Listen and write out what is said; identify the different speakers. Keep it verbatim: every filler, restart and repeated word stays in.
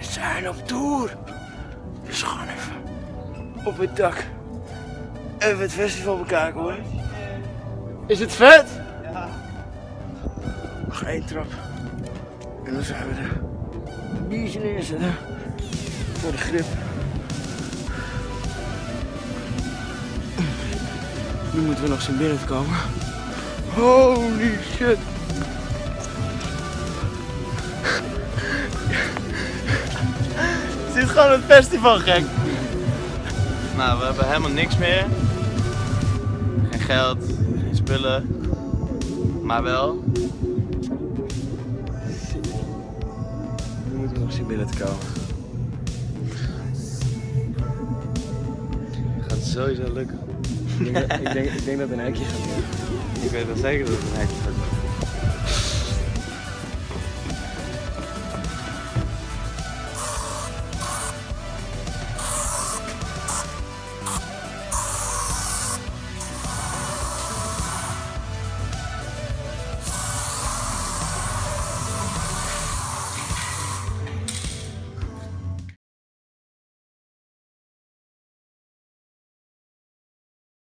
Speaker 1: zijn op tour. Dus gewoon even op het dak. Even het festival bekijken hoor. Is het vet? Ja. Nog één trap. En dan zijn we er. Biertje neerzetten. Voor de grip. Nu moeten we nog zien binnen te komen. Holy shit. Het is gewoon het festival gek.
Speaker 2: Nou, we hebben helemaal niks meer. Geen geld, geen spullen. Maar wel.
Speaker 1: Nu moeten we nog zien binnen te komen.
Speaker 2: Gaat sowieso lukken.
Speaker 1: Ik denk, dat, ik, denk, ik denk dat een hekje gaat doen.
Speaker 2: Ik weet wel zeker dat het een hekje gaat doen.